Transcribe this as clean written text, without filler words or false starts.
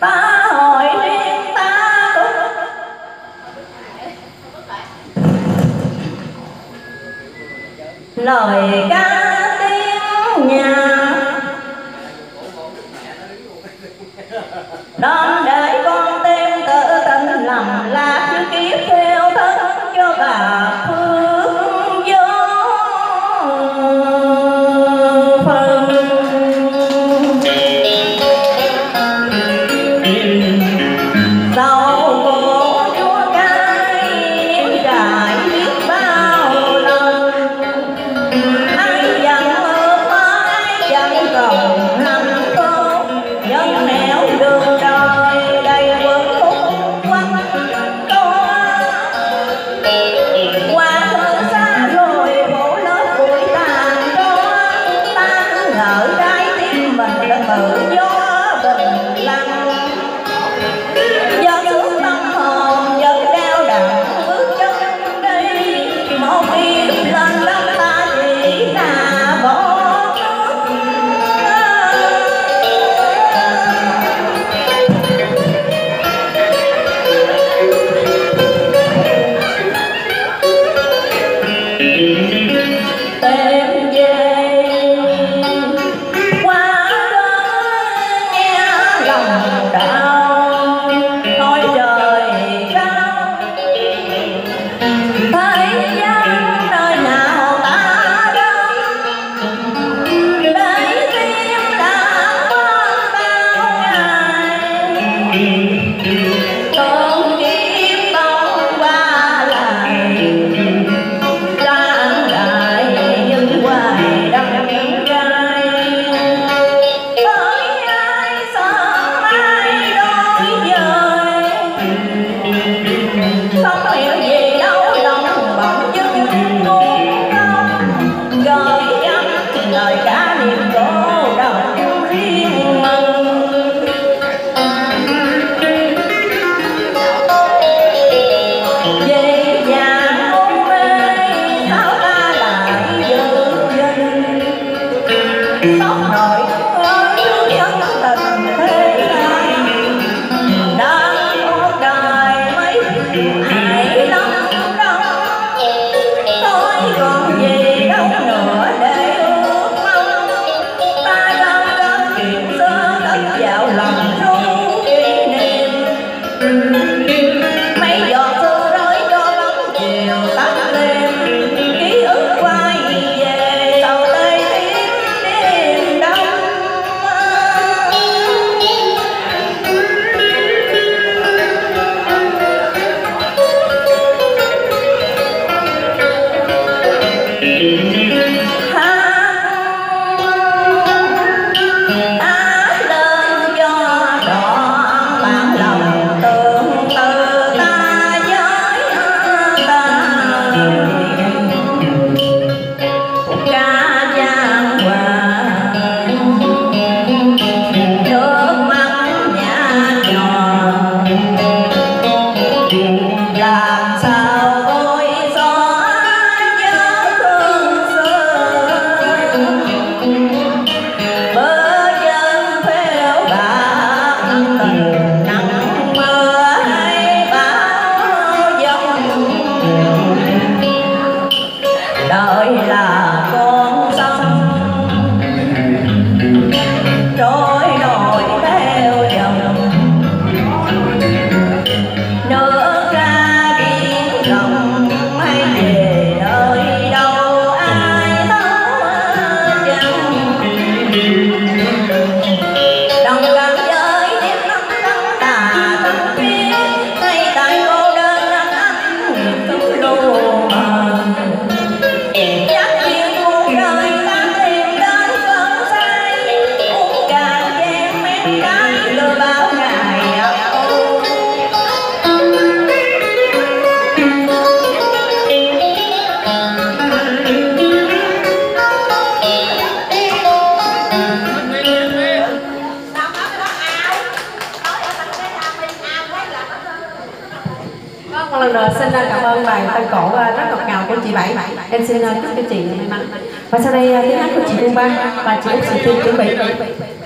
ta hỏi riêng ta lời ca tiếng nhà đón để con tim tự tình lầm lạc kiếp theo thân cho cả phương gió phần dầu cổ chúa cay nếm trải biết bao lần ai dặn ước ai dặn cầu hạnh phúc nhân nẻo đường đời đầy vượt khúc quanh qua thơ xa rồi phố lớp bụi tàn đó ta cứ ngỡ trái tim mình đã tự do bình lặng gió xuống tâm hồn vẫn đeo đẳng bước chân đi một kiếp lên đất ta chỉ là bỏ tìm về qua cơn nghe lòng đau thôi trời cao thấy gian nơi nào ta đâu lấy tim đã qua bao ngày con kiếp bóng qua lại lan lại nhưng hoài đắng cay với ai sợ ai đôi dời không hiểu gì đâu lòng bỗng dưng buồn không gợi gắm lời ca niềm cô độc riêng mình về nhà hôn mê sao ta lại dừng dừng sốc nổi thương nhân tình thế gian đang một đời mấy ai lắm đâu thôi còn gì đâu nữa để ước mong ta đang có chuyện xưa cất vào lòng ru kỷ niệm mấy giọt sương rơi cho bóng chiều tắt đêm ký ức quay về sầu tê tím đêm đông hát lên cho rõ bản lòng tương tư ta với ta ca giang hòa nước mắt nhạt nhòa làm sao ôi xóa nhớ thương xưa bơ chân phèo bạc tình nắng mưa hay bão giông đời là con sông trôi nổi theo dòng nước ra biển rộng hay về nơi đâu ai thấu chăng đồng cảm với tiếng nắng nắng tà tâm biết hay tại cô đơn anh cứ luôn chắc chiều cuộc đời ta tìm đến cơn say uống cạn chén mép cái lừa bao ngày âu Một lần nữa xin cảm ơn bài tân cổ rất ngọt ngào của chị Bảy. Em xin chúc cho chị may mắn. Và sau đây tiếng hát của chị Hương Ba và chị Úc Thị Tiên chuẩn bị.